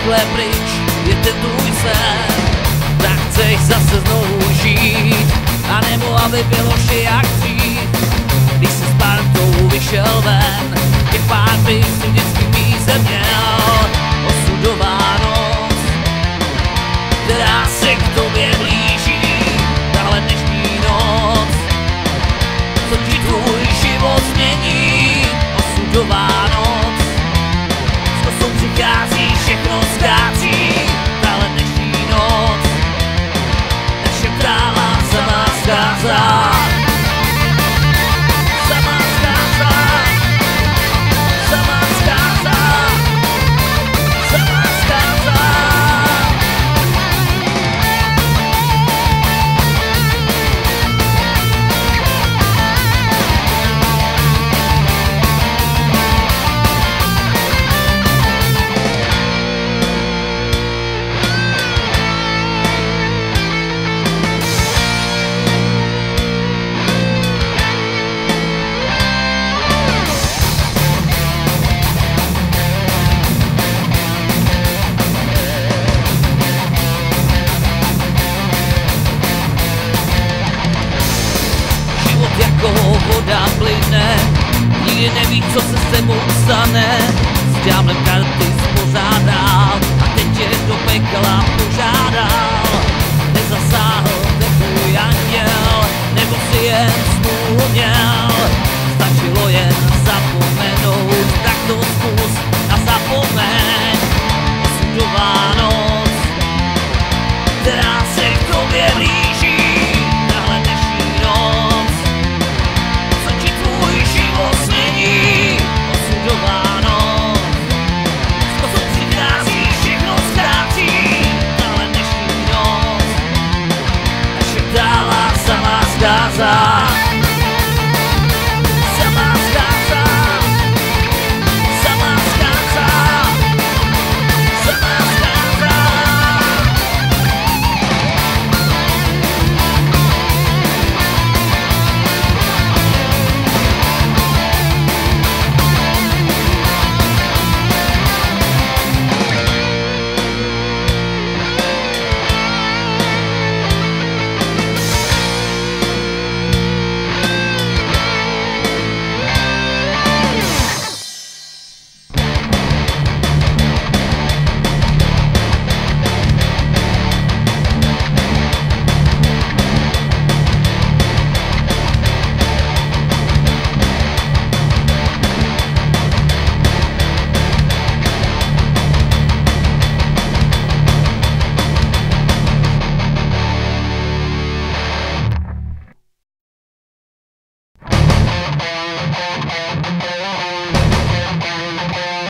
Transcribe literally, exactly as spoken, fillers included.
takhle pryč je ten tvůj sen, tak chceš zase znovu žít, anebo aby bylo vše jak dřív. Když se s partou vyšel ven, těch pár bych si vždycky víze měl. Osudová noc, která se k tobě blíží, tahle dnešní noc, co ti tvůj život změní. Osudová noc, s kosou přichází, všechno zkácí, tahle dnešní noc, naše práva sama zcházá. Jako voda plyne, nikdy neví, co se s tebou stane. S ďáblem karty spořádal a teď tě do pekla požádal. Nezasáhl ten tvůj anděl, nebo si jen smůlu měl. Stačilo jen zapomenout, tak to smůlu